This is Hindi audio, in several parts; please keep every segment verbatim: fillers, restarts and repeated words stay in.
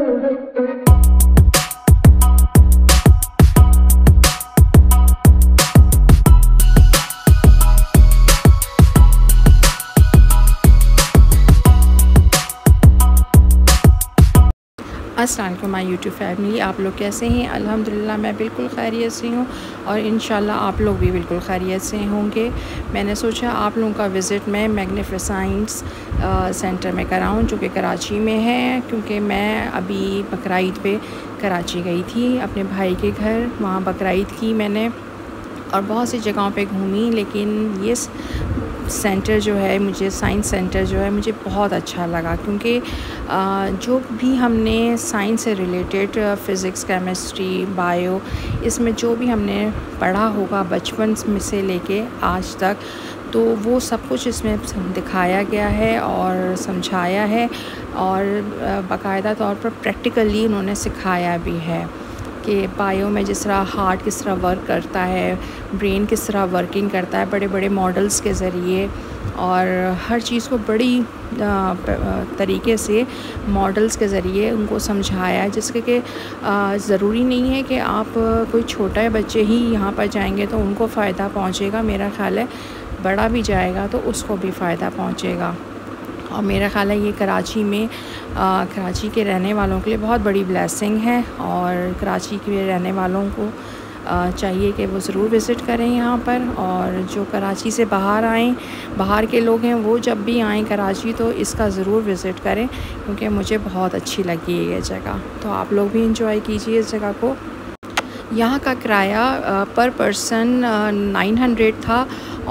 अस्सलाम वालेकुम माय यूट्यूब फैमिली, आप लोग कैसे हैं? अल्हम्दुलिल्लाह मैं बिल्कुल खैरियत से हूँ और इंशाल्लाह आप लोग भी बिल्कुल खैरियत से होंगे। मैंने सोचा आप लोगों का विज़िट मैं मैग्निफिसेंट सेंटर में कराऊँ जो कि कराची में है, क्योंकि मैं अभी बकरा ईद पे कराची गई थी अपने भाई के घर। वहाँ बकरा ईद की मैंने और बहुत सी जगहों पे घूमी, लेकिन ये सेंटर जो है मुझे साइंस सेंटर जो है मुझे बहुत अच्छा लगा, क्योंकि जो भी हमने साइंस से रिलेटेड फ़िज़िक्स, केमिस्ट्री, बायो, इसमें जो भी हमने पढ़ा होगा बचपन में से लेके आज तक, तो वो सब कुछ इसमें दिखाया गया है और समझाया है और बाकायदा तौर पर प्रैक्टिकली उन्होंने सिखाया भी है कि बायो में जिस तरह हार्ट किस तरह वर्क करता है, ब्रेन किस तरह वर्किंग करता है बड़े बड़े मॉडल्स के ज़रिए, और हर चीज़ को बड़ी तरीके से मॉडल्स के ज़रिए उनको समझाया है, जिसके कि ज़रूरी नहीं है कि आप कोई छोटा बच्चे ही यहाँ पर जाएंगे तो उनको फ़ायदा पहुँचेगा। मेरा ख़्याल है बड़ा भी जाएगा तो उसको भी फ़ायदा पहुँचेगा। और मेरा ख़्याल है ये कराची में आ, कराची के रहने वालों के लिए बहुत बड़ी ब्लेसिंग है, और कराची के रहने वालों को आ, चाहिए कि वो ज़रूर विज़िट करें यहाँ पर। और जो कराची से बाहर आएँ, बाहर के लोग हैं, वो जब भी आएँ कराची तो इसका ज़रूर विज़िट करें, क्योंकि मुझे बहुत अच्छी लगी है ये जगह। तो आप लोग भी इंजॉय कीजिए इस जगह को। यहाँ का किराया पर पर्सन नाइन हंड्रेड था,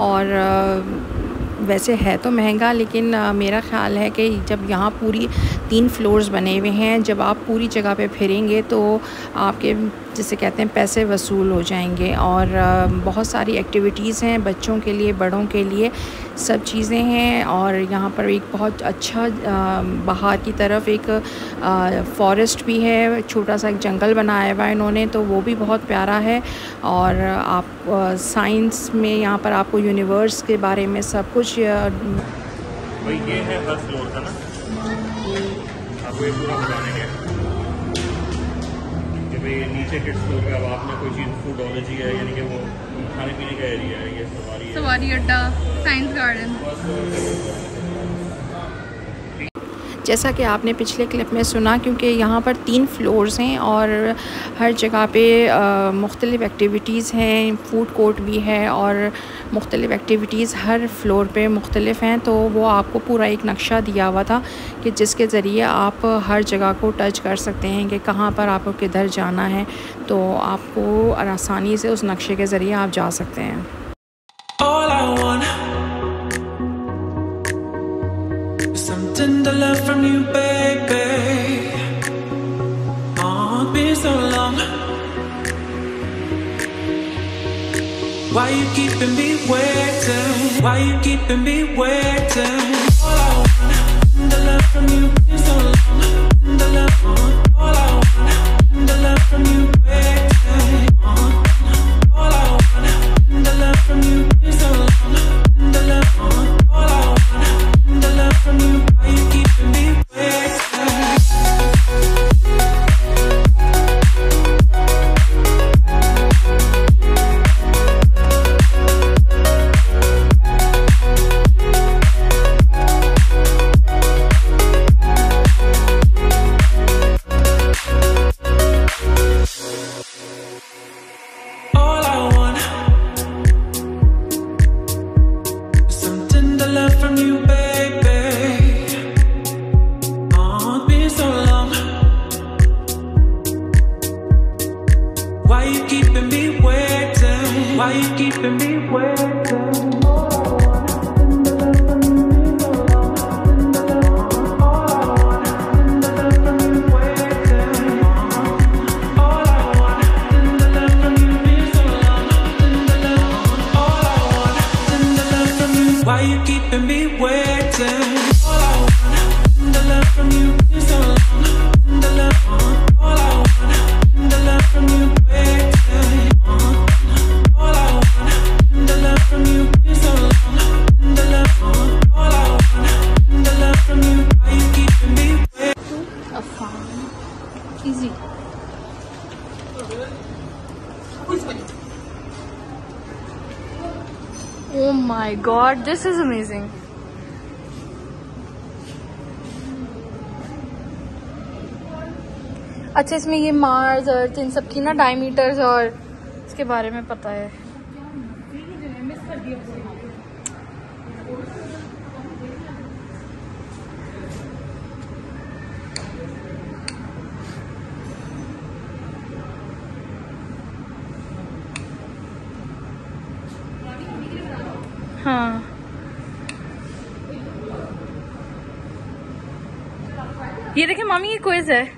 और वैसे है तो महंगा, लेकिन आ, मेरा ख़्याल है कि जब यहाँ पूरी तीन फ्लोर्स बने हुए हैं, जब आप पूरी जगह पे फिरेंगे तो आपके जिसे कहते हैं पैसे वसूल हो जाएंगे। और आ, बहुत सारी एक्टिविटीज़ हैं बच्चों के लिए, बड़ों के लिए, सब चीज़ें हैं। और यहाँ पर एक बहुत अच्छा आ, बाहर की तरफ एक फॉरेस्ट भी है, छोटा सा एक जंगल बनाया हुआ है इन्होंने, तो वो भी बहुत प्यारा है। और आप साइंस में यहाँ पर आपको यूनिवर्स के बारे में सब कुछ भाई ये है फर्स्ट फ्लोर का ना, आपको ये पूरा बताने का कि भाई नीचे किड्स फ्लोर पे अब आपने कोई चीज़ फूडोलॉजी है, यानी कि वो खाने पीने का एरिया है, ये सवारी सवारी अड्डा, साइंस गार्डन। जैसा कि आपने पिछले क्लिप में सुना, क्योंकि यहाँ पर तीन फ्लोर्स हैं और हर जगह पे मुख्तलिफ़ एक्टिविटीज़ हैं, फूड कोर्ट भी है और मुख्तलिफ़ एक्टिविटीज़ हर फ्लोर पे मुख्तलिफ़ हैं। तो वो आपको पूरा एक नक्शा दिया हुआ था कि जिसके ज़रिए आप हर जगह को टच कर सकते हैं कि कहाँ पर आपको किधर जाना है, तो आपको आसानी से उस नक्शे के ज़रिए आप जा सकते हैं। Something to love from you, baby. Oh, it's been so long. Why you keeping me waiting? Why you keeping me waiting? All I want, the love from you, been so long. The love, all I want, the love from you, waiting. All I want, the love from you, been so long. The love, all I want, the love from you. Why you keeping me waiting? Why you keeping me waiting? Why you keeping me waiting? All I want, the love from you is so long. The love, all I want, the love from you waiting. All I want, the love from you is so long. The love, all I want, the love from you. Why you keeping me waiting? A farm. Easy. Oh my god, this is amazing. अच्छा, इसमें ये मार्स अर्थ इन सब की ना डायमीटर्स और इसके बारे में पता है। हाँ, ये देखिए मामी, ये क्विज है।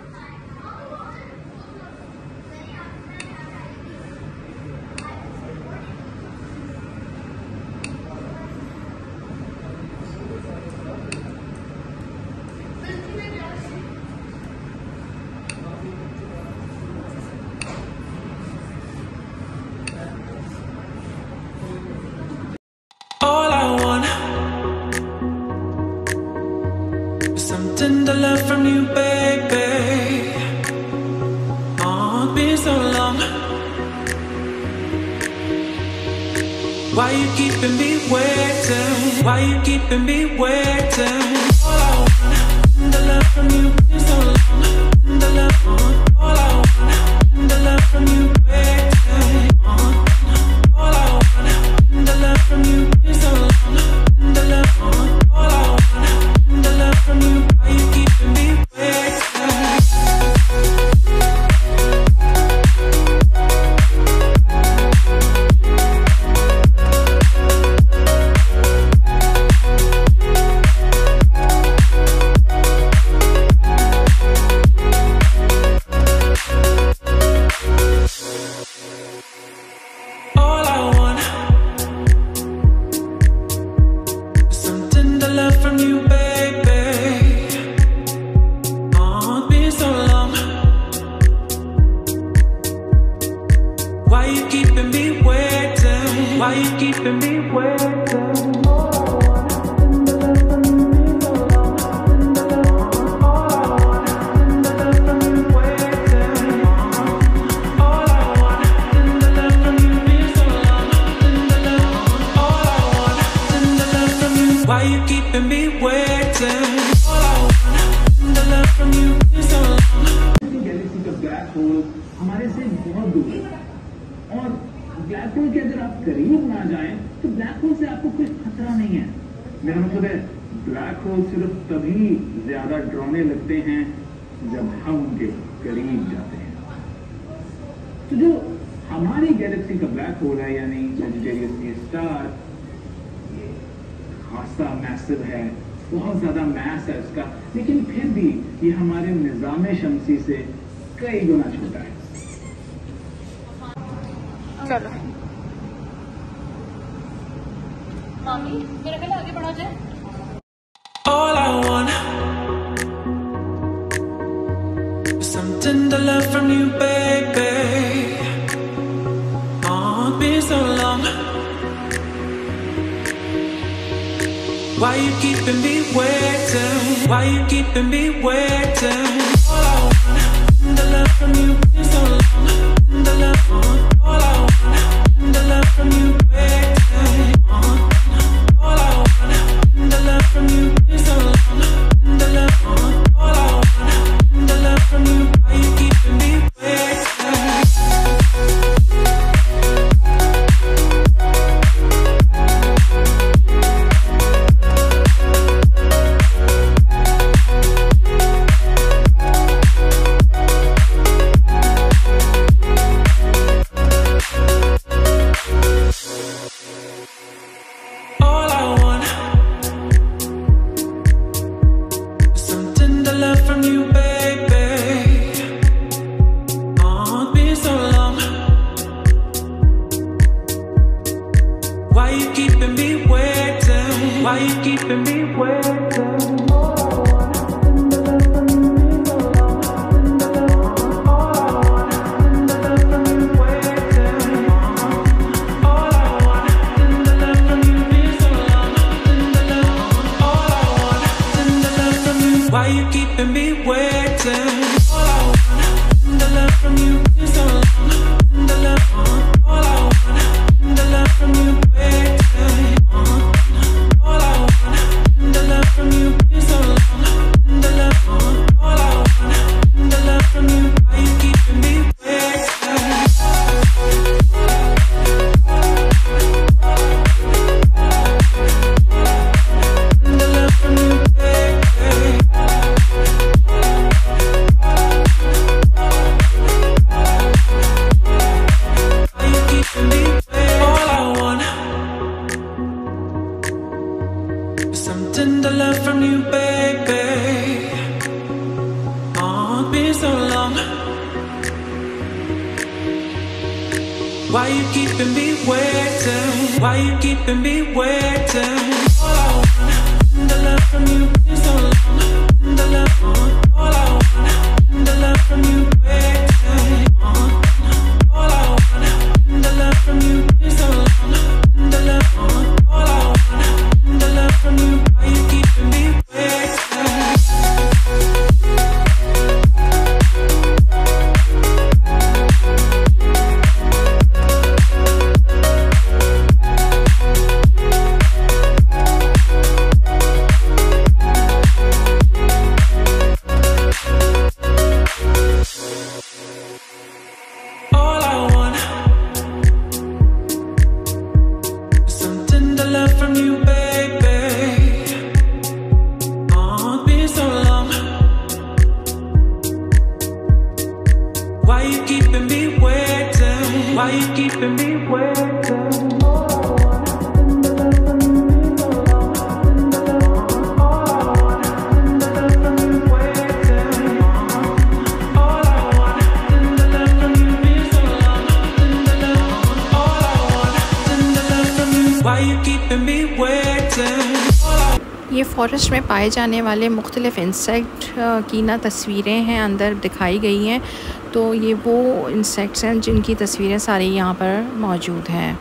All I want is some tender love from you, baby. Oh, it's been so long. Why you keeping me waiting? Why you keeping me waiting? All I want is tender love from you. Been so long. Tender love. All I want is tender love from you, baby. All I want is tender love from you. Been so long. Tender love. All I want is tender love from you. Why you keeping me waiting? All I want is some tender love from you, baby. Oh, it's been so long. Why you keeping me waiting? Why you keeping me waiting? Why you keeping me waiting? All I want is the love from you. Been so long. Galaxy का ब्लैक होल हमारे से बहुत दूर है और ब्लैक होल के अगर आप करीब ना जाएं तो ब्लैक होल से आपको कोई खतरा नहीं है। मेरा मतलब है ब्लैक होल सिर्फ तभी ज्यादा डरावने लगते हैं जब हम उनके करीब जाते हैं। तो जो हमारी गैलेक्सी का ब्लैक होल है यानी सजिटेरियस ए स्टार, खासा मैसिव है, बहुत ज्यादा मैस है इसका, लेकिन फिर भी ये हमारे निजाम शमसी से कई गुना छोटा है। चलो मामी, मेरा पहले आगे बढ़ा जाए। All I want is some tender love from you, baby. Oh, it's been so long. Why you keeping me waiting? Why you keeping me waiting? All I want is tender love from you. Been so long. Tender love. All I want is tender love from you, baby. All I want is tender love from you. Been so long. Tender love. All I want is tender love from you. Why you keeping me waiting? long? Why you keeping me waiting? Why you keeping me waiting? All I want, the love from you is so long. The love, all I want, the love from you waiting. All I want, the love from you is so long. The love, all I want, the love from you. Why you keeping me waiting? ये फॉरेस्ट में पाए जाने वाले मुख्तलिफ़ इंसेक्ट की ना तस्वीरें हैं अंदर दिखाई गई हैं। तो ये वो इंसेक्ट्स हैं जिनकी तस्वीरें सारी यहाँ पर मौजूद हैं।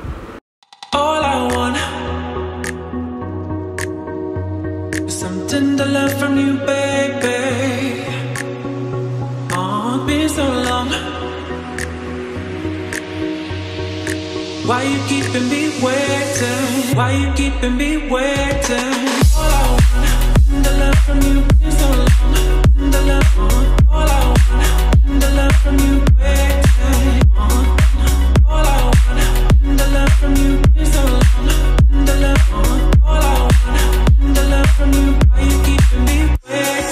Why you keeping me waiting? Why you keeping me waiting? All I want, the love from you is so long. The love, all I want, the love from you waiting. All I want, the love from you is so long. The love, all I want, the love from you. Why you keeping me waiting?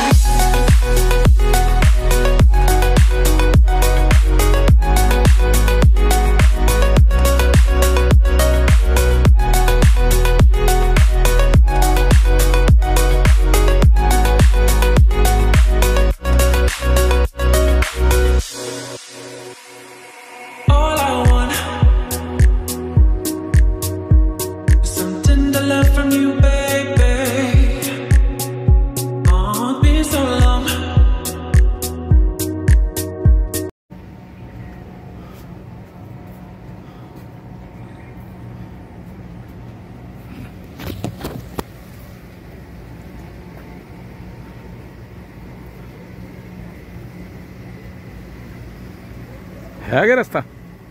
है क्या रास्ता?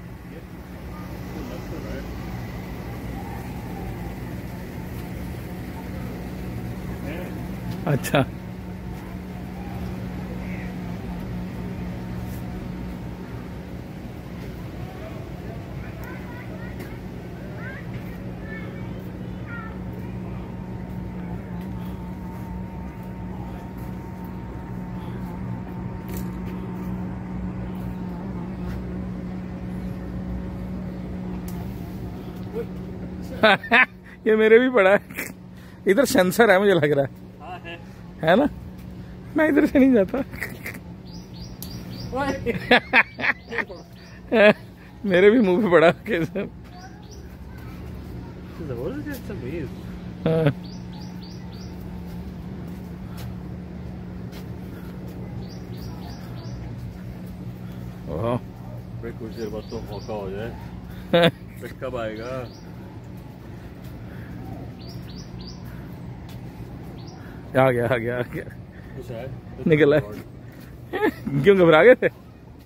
अच्छा ये मेरे भी पड़ा है। इधर सेंसर है मुझे लग रहा है। हाँ है। है ना? मैं इधर से नहीं जाता। मेरे भी मुंह पे पड़ा कैसे? हाँ। ओह कुछ देर बाद तो मौका हो जाए। कब आएगा? आ गया आ गया आ गया निकल है। क्यों घबरा गए थे?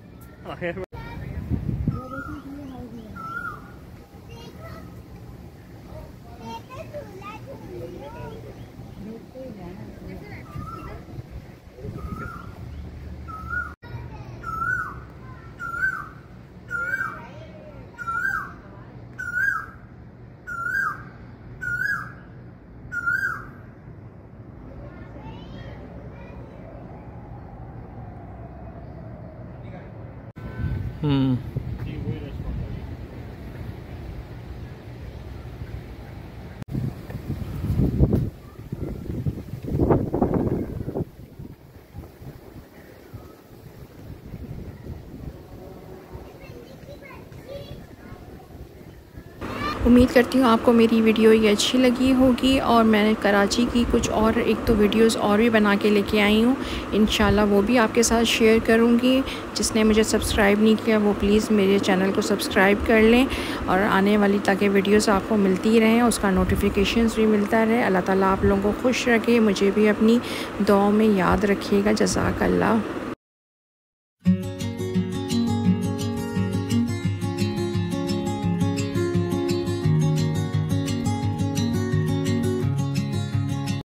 हम्म उम्मीद करती हूँ आपको मेरी वीडियो ये अच्छी लगी होगी और मैंने कराची की कुछ और एक तो वीडियोस और भी बना के लेके आई हूँ। इंशाल्लाह वो भी आपके साथ शेयर करूँगी। जिसने मुझे सब्सक्राइब नहीं किया वो प्लीज़ मेरे चैनल को सब्सक्राइब कर लें और आने वाली ताकि वीडियोस आपको मिलती रहें, उसका नोटिफिकेशंस भी मिलता रहे। अल्लाह ताला आप लोगों को खुश रखे, मुझे भी अपनी दुआ में याद रखिएगा। जज़ाकल्लाह।